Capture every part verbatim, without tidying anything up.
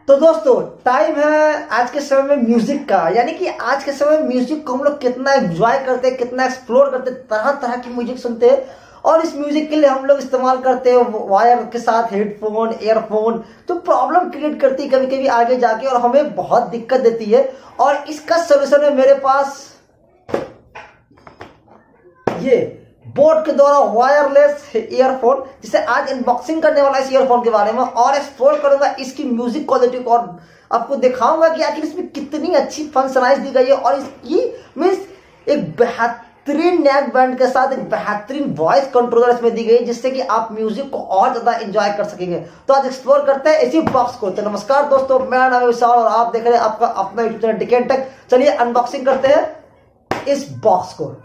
तो दोस्तों टाइम है आज के समय में म्यूजिक का, यानी कि आज के समय में म्यूजिक को हम लोग कितना एंजॉय करते हैं, कितना एक्सप्लोर करते हैं, तरह तरह की म्यूजिक सुनते हैं। और इस म्यूजिक के लिए हम लोग इस्तेमाल करते हैं वायर के साथ हेडफोन, एयरफोन। तो प्रॉब्लम क्रिएट करती है कभी कभी आगे जाके और हमें बहुत दिक्कत देती है। और इसका सोल्यूशन है मेरे पास, ये बोट के द्वारा वायरलेस ईयरफोन, जिसे आज अनबॉक्सिंग करने वाला इस ईयरफोन के बारे में और एक्सप्लोर करूंगा इसकी म्यूजिक क्वालिटी को और आपको दिखाऊंगा कि आखिर इसमें कितनी अच्छी फंक्शनाइज दी गई है। और इसकी मीन्स एक बेहतरीन नेक बैंड के साथ एक बेहतरीन वॉइस कंट्रोलर इसमें दी गई है, जिससे कि आप म्यूजिक को और ज्यादा एंजॉय कर सकेंगे। तो आज एक्सप्लोर करते हैं इसी बॉक्स को। तो नमस्कार दोस्तों, मेरा नाम है विशाल और आप देख रहे हैं आपका अपना यूट्यूब चैनल टिकेट टेक। चलिए अनबॉक्सिंग करते हैं इस बॉक्स को।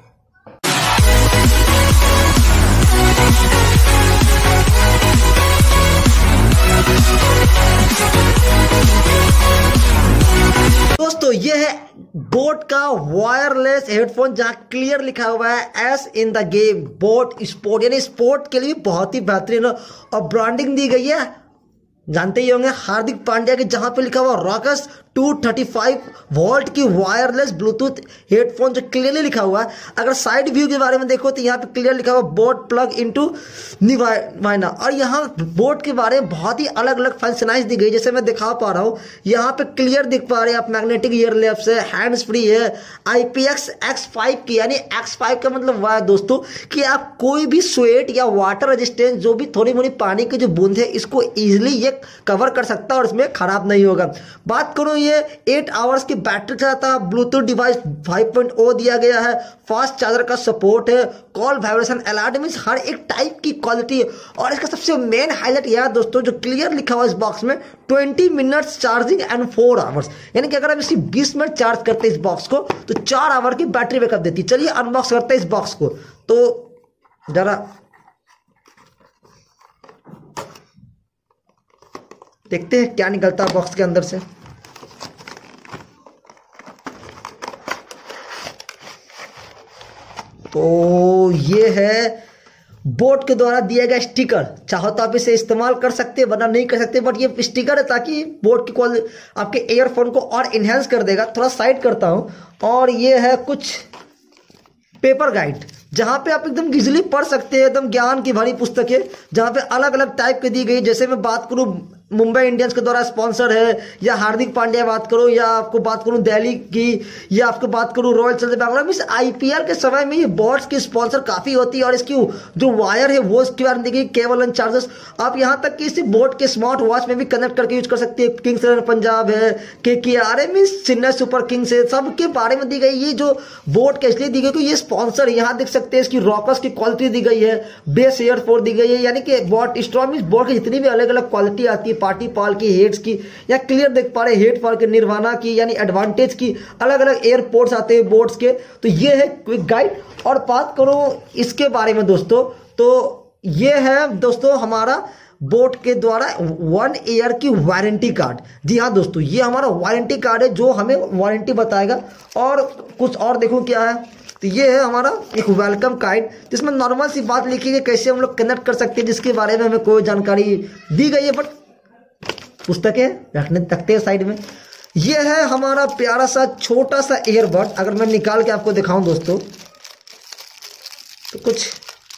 दोस्तों ये है बोट का वायरलेस हेडफोन, जहां क्लियर लिखा हुआ है ace in the game boat sport, यानी स्पोर्ट के लिए बहुत ही बेहतरीन और ब्रांडिंग दी गई है। जानते ही होंगे हार्दिक पांड्या के, जहां पे लिखा हुआ Rockerz two thirty five volt की वायरलेस ब्लूटूथ हेडफोन, जो क्लियरली लिखा हुआ है। अगर साइड व्यू के बारे में देखो तो यहाँ पे क्लियर लिखा हुआ बोट प्लग इनटू निवाइना। और यहाँ बोट के बारे में बहुत ही अलग अलग फंक्शनाइज दी गई, जैसे मैं दिखा पा रहा हूँ। यहाँ पे क्लियर दिख पा रहे हैं आप, मैग्नेटिक ईयर लैप्स है, हैंड्स फ्री है, I P X X five की, यानी एक्स फाइव का मतलब वह है दोस्तों कि आप कोई भी स्वेट या वाटर रेजिस्टेंस, जो भी थोड़ी मोड़ी पानी की जो बूंद है, इसको इजिली ये कवर कर सकता है और इसमें खराब नहीं होगा। बात करूं ये एट आवर्स की बैटरी चलाता है, Bluetooth device five point O दिया गया है, फास्ट चार्जर का सपोर्ट है, कॉल वाइब्रेशन अलर्ट, मींस हर एक टाइप की क्वालिटी है। और इसका सबसे मेन हाईलाइट यह है दोस्तों, जो क्लियर लिखा हुआ इस बॉक्स में twenty minutes charging and four hours, यानी कि अगर हम इसी बीस मिनट चार्ज करते हैं इस बॉक्स को तो चार आवर की बैटरी बैकअप देती है। चलिए अनबॉक्स करते हैं इस बॉक्स को। तो जरा देखते हैं क्या निकलता है बॉक्स के अंदर से। तो ये है बोट के द्वारा दिया गया स्टिकर। चाहो तो आप इसे इस्तेमाल कर सकते हैं, वरना नहीं कर सकते, बट ये स्टिकर है ताकि बोट की क्वालिटी आपके ईयरफोन को और इनहेंस कर देगा। थोड़ा साइड करता हूं। और ये है कुछ पेपर गाइड, जहां पे आप एकदम इजिली पढ़ सकते हैं, एकदम ज्ञान की भरी पुस्तक है, जहां पे अलग अलग टाइप की दी गई। जैसे मैं बात करूं मुंबई इंडियंस के द्वारा स्पॉन्सर है, या हार्दिक पांड्या बात करो, या आपको बात करूं दिल्ली की, या आपको बात करूं रॉयल चैलेंजर्स बैंगलोर। मींस आईपीएल के समय में ये बोट्स की स्पॉन्सर काफी होती है। और इसकी जो वायर है वो इसके बारे में देखिए, केबल एंड चार्जर्स। आप यहां तक कि इसी बोट के स्मार्ट वॉच में भी कनेक्ट करके यूज कर सकते हैं। किंग्स इलेवन पंजाब है, के के आर है, मींस चेन्नई सुपर किंग्स है, सबके बारे में दी गई। ये जो बोट के इसलिए दी गई कि ये स्पॉन्सर, यहाँ देख सकते हैं इसकी रॉकर्स की क्वालिटी दी गई है, बेस ईयरफोन दी गई है, यानी कि बोट स्ट्रॉन्ग मींस बोट की जितनी भी अलग अलग क्वालिटी आती है, पार्टी पाल की, हेड्स की, या क्लियर देख पा रहे हेड फॉर के, निर्वाणा की, यानी एडवांटेज की, अलग अलग एयरपोर्ट्स आते हैं बोट्स के। तो ये है क्विक गाइड। और बात करूं इसके बारे में दोस्तों, तो ये है दोस्तों हमारा बोट के द्वारा वन ईयर की वारंटी कार्ड। जी हाँ दोस्तों, ये हमारा वारंटी कार्ड है जो हमें वारंटी बताएगा। और कुछ और देखो क्या है, तो ये है हमारा एक वेलकम गाइड, जिसमें नॉर्मल सी बात लिखी है कैसे हम लोग कनेक्ट कर सकते हैं, जिसके बारे में हमें कोई जानकारी दी गई है, बट पुस्तकें रखने तकते हैं साइड में। यह है हमारा प्यारा सा छोटा सा ईयरबड। अगर मैं निकाल के आपको दिखाऊं दोस्तों, तो कुछ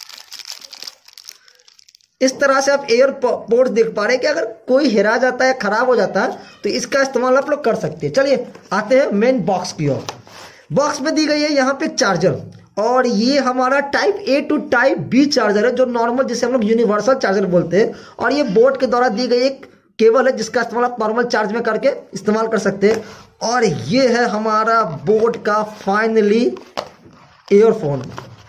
इस तरह से आप एयरपोर्ट्स देख पा रहे हैं कि अगर कोई हेरा जाता है, खराब हो जाता है, तो इसका इस्तेमाल आप लोग कर सकते हैं। चलिए आते हैं मेन बॉक्स की ओर। बॉक्स में दी गई है यहाँ पे चार्जर, और ये हमारा type A to type B charger है, जो नॉर्मल जिसे हम लोग यूनिवर्सल चार्जर बोलते हैं। और ये बोट के द्वारा दी गई एक केबल है, जिसका इस्तेमाल आप नॉर्मल चार्ज में करके इस्तेमाल कर सकते हैं। और ये है हमारा बोट का फाइनली ईयरफोन।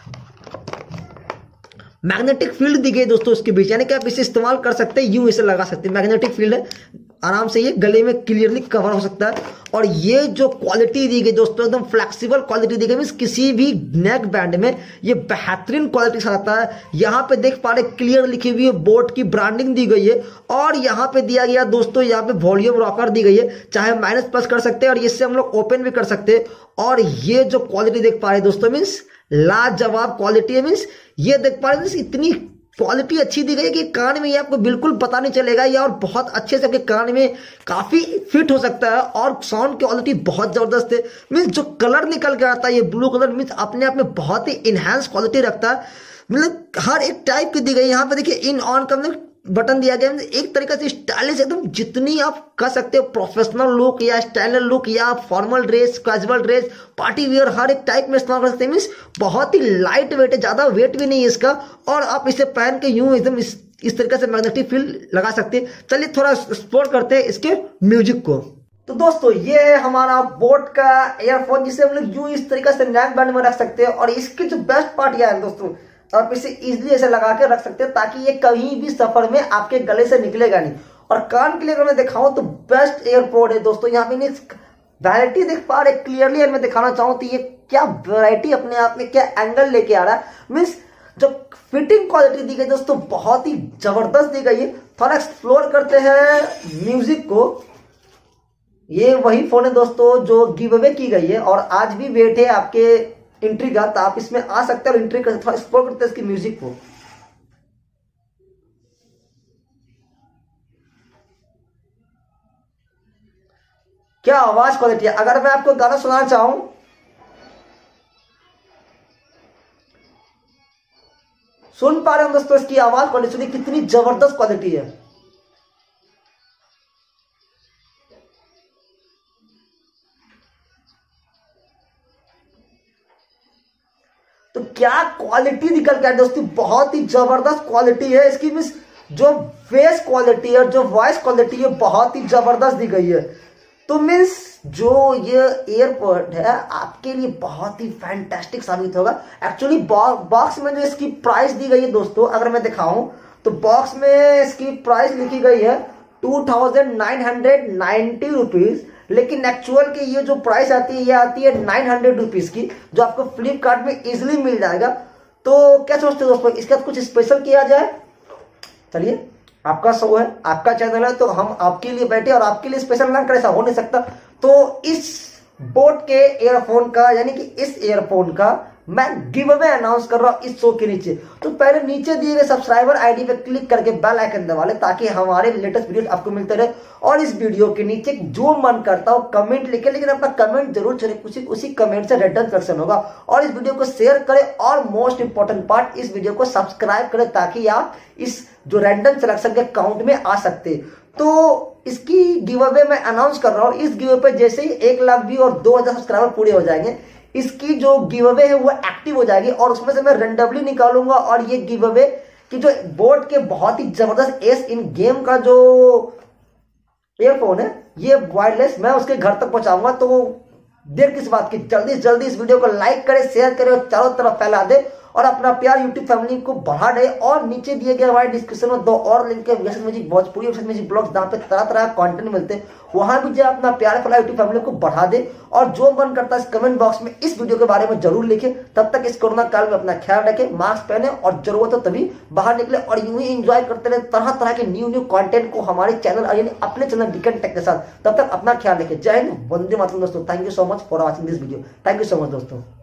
मैग्नेटिक फील्ड दी गई दोस्तों इसके बीच, यानी कि आप इसे इस्तेमाल कर सकते हैं, यूं इसे लगा सकते हैं। मैग्नेटिक फील्ड है, आराम से ये गले में क्लियरली कवर हो सकता है। और ये जो क्वालिटी दी गई दोस्तों, एकदम फ्लेक्सिबल क्वालिटी दी गई, मींस किसी भी नेक बैंड में ये बेहतरीन क्वालिटी से आता है। यहाँ पे देख पा रहे क्लियर लिखी हुई है, बोट की ब्रांडिंग दी गई है। और यहाँ पे दिया गया दोस्तों, यहाँ पे वॉल्यूम रॉकर दी गई है, चाहे माइनस प्लस कर सकते हैं, और इससे हम लोग ओपन भी कर सकते हैं। और ये जो क्वालिटी देख पा रहे दोस्तों, मीन्स लाजवाब क्वालिटी है। मीन्स ये देख पा रहे इतनी क्वालिटी अच्छी दी गई है कि कान में ये आपको बिल्कुल पता नहीं चलेगा ये, और बहुत अच्छे से आपके कान में काफी फिट हो सकता है। और साउंड क्वालिटी बहुत जबरदस्त है। मीन्स जो कलर निकल के आता है ये ब्लू कलर, मीन्स अपने आप में बहुत ही इनहेंस क्वालिटी रखता है। मतलब हर एक टाइप की दी गई। यहाँ पे देखिए इन ऑन का मतलब बटन दिया गया है, एक तरीके से स्टाइलिश एकदम, जितनी आप कर सकते हो प्रोफेशनल लुक या स्टाइलर लुक या formal dress, casual dress, party wear, हर एक टाइप में इस्तेमाल कर सकते हैं। मीन्स बहुत ही लाइट वेट है, ज्यादा वेट भी नहीं है इसका, और आप इसे पहन के यूं एकदम इस इस तरीके से मैग्नेटिक फील लगा सकते हैं। चलिए थोड़ा एक्सप्लोर करते हैं इसके म्यूजिक को। तो दोस्तों ये है हमारा बोट का एयरफोन, जिसे हम लोग यूं इस तरीके से नेक बैंड में रख सकते हैं। और इसकी जो बेस्ट पार्ट यह है दोस्तों, आप इसे इजीली ऐसे लगा के रख सकते हैं ताकि ये कहीं भी सफर में आपके गले से निकलेगा नहीं। और कान के लिए अगर मैं दिखाऊं तो बेस्ट एयरपोर्ट है दोस्तों। यहाँ पे वैरायटी देख पा रहे क्लियरली, अगर मैं दिखाना चाहूं तो ये क्या वैरायटी अपने आप में क्या एंगल लेके आ रहा है। मीन्स जो फिटिंग क्वालिटी दी गई दोस्तों बहुत ही जबरदस्त दी गई है। थोड़ा एक्सप्लोर करते हैं म्यूजिक को। ये वही फोन है दोस्तों जो गिव अवे की गई है, और आज भी वेट है आपके एंट्री का, तो आप इसमें आ सकते हैं और एंट्री कर थोड़ा एक्सप्लोर करते हैं इसकी म्यूजिक को। क्या आवाज क्वालिटी है। अगर मैं आपको गाना सुनाना चाहूं, सुन पा रहे हो दोस्तों इसकी आवाज क्वालिटी, सुनिए कितनी जबरदस्त क्वालिटी है। तो क्या क्वालिटी निकल के आए दोस्तों, बहुत ही जबरदस्त क्वालिटी है इसकी। मीन्स जो फेस क्वालिटी है, जो वॉइस क्वालिटी है, बहुत ही जबरदस्त दी गई है। तो मीन्स जो ये एयरपोर्ट है आपके लिए बहुत ही फैंटास्टिक साबित होगा। एक्चुअली बॉक्स में जो इसकी प्राइस दी गई है दोस्तों, अगर मैं दिखाऊं तो बॉक्स में इसकी प्राइस लिखी गई है two thousand nine hundred ninety rupees, लेकिन एक्चुअल की ये जो प्राइस आती है ये आती है नाइन हंड्रेड रुपीज की, जो आपको फ्लिपकार्ट में इजिली मिल जाएगा। तो क्या सोचते हो दोस्तों, इसके साथ कुछ स्पेशल किया जाए? चलिए आपका शो है, आपका चैनल है, तो हम आपके लिए बैठे और आपके लिए स्पेशल ना करें, ऐसा हो नहीं सकता। तो इस बोट के एयरफोन का, यानी कि इस एयरफोन का मैं गिव अवे अनाउंस कर रहा हूं इस शो के नीचे। तो पहले नीचे दिए गए सब्सक्राइबर आईडी पे क्लिक करके बेल आइकन दबा ले, ताकि हमारे लेटेस्ट वीडियो आपको मिलते रहे। और इस वीडियो के नीचे जो मन करता हो कमेंट लिखे, लेकिन अपना कमेंट जरूर छोड़े, उसी उसी कमेंट से रिटर्न सेक्शन होगा। और इस वीडियो को शेयर करें, और मोस्ट इंपॉर्टेंट पार्ट, इस वीडियो को सब्सक्राइब करें, ताकि आप इस जो रैंडम सिलेक्शन के काउंट में आ सकते। तो इसकी गिव अवे मैं अनाउंस कर रहा हूं। इस गिव अवे पे जैसे ही एक लाख व्यू और दो हजार सब्सक्राइबर पूरे हो जाएंगे, इसकी जो गिव अवे है वो एक्टिव हो जाएगी, और उसमें से मैं रेंडमली निकालूंगा। और ये गिव अवे की जो बोट के बहुत ही जबरदस्त एस इन गेम का जो एयरफोन है, ये वायरलेस, मैं उसके घर तक पहुंचाऊंगा। तो देर किस बात की, जल्दी से जल्दी इस वीडियो को लाइक करें, शेयर करें और चारों तरफ फैला दे, और अपना प्यार यूट्यूब फैमिली को बढ़ा दे। और नीचे दिए गए हमारे डिस्क्रिप्शन में दो और लिंक है, व्यसन म्यूजिक भोजपुरी, व्यसन म्यूजिक ब्लॉग्स, जहाँ पे तरह तरह का कंटेंट मिलते हैं। वहां भी जो अपना प्यार फैला यूट्यूब फैमिली को बढ़ा दे। और जो मन करता है इस कमेंट बॉक्स में इस वीडियो के बारे में जरूर लिखे। तब तक इस कोरोना काल में अपना ख्याल रखें, मास्क पहने, और जरूरत हो तभी बाहर निकले, और यूं ही एंजॉय करते रहे तरह तरह के न्यू न्यू कंटेंट को हमारे चैनल, यानी अपने चैनल वीकेंड टेक के साथ। तब तक अपना ख्याल रखें। जय हिंद, वंदे मातरम दोस्तों। Thank you so much for watching this video. Thank you so much दोस्तों।